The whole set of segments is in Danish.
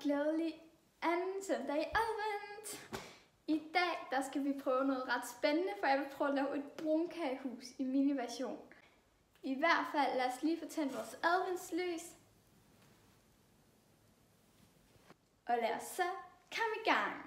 glædelig anden søndag i advent. I dag der skal vi prøve noget ret spændende, for jeg vil prøve at lave et brunkagehus i mini-version. I hvert fald lad os lige få tændt vores adventslys. Og lad os så komme i gang.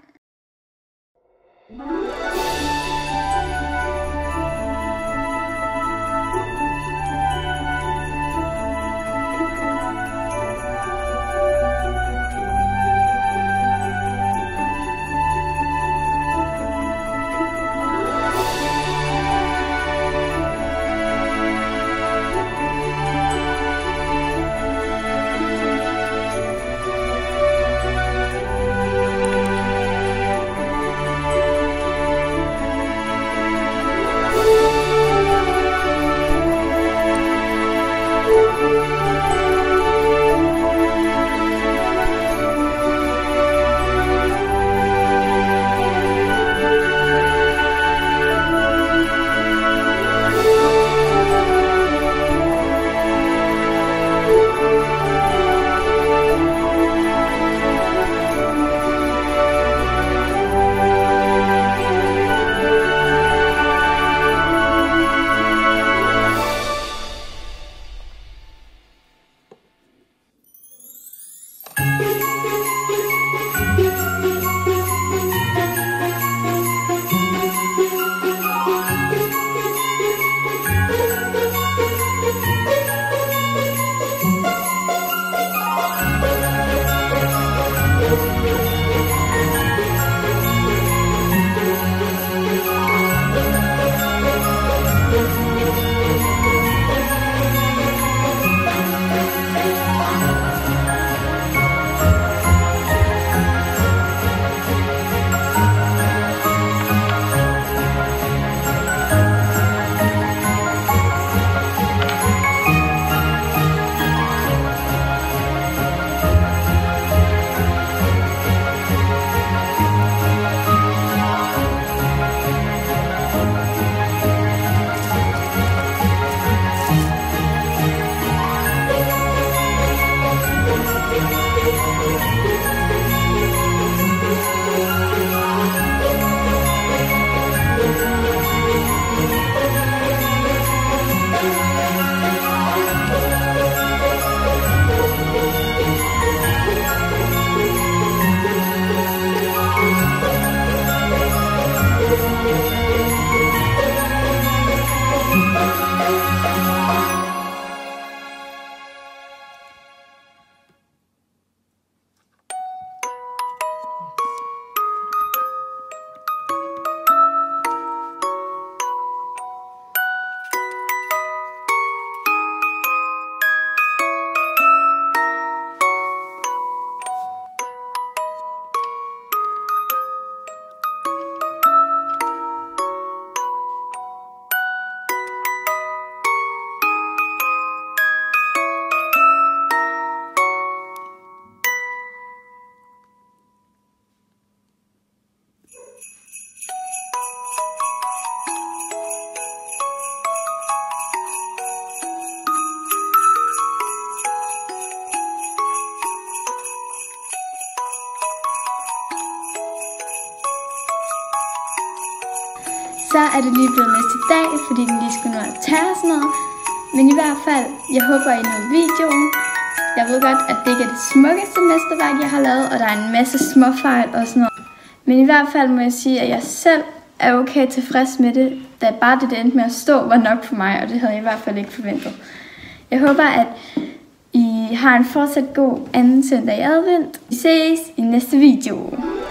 Så er det lige blevet næste dag, fordi den lige skulle nå at tage og sådan noget. Men i hvert fald, jeg håber I nåede videoen. Jeg ved godt, at det ikke er det smukkeste mesterværk, jeg har lavet, og der er en masse småfejl og sådan noget. Men i hvert fald må jeg sige, at jeg selv er okay tilfreds med det, da bare det endte med at stå var nok for mig, og det havde jeg i hvert fald ikke forventet. Jeg håber, at I har en fortsat god anden søndag i advent. Vi ses i næste video.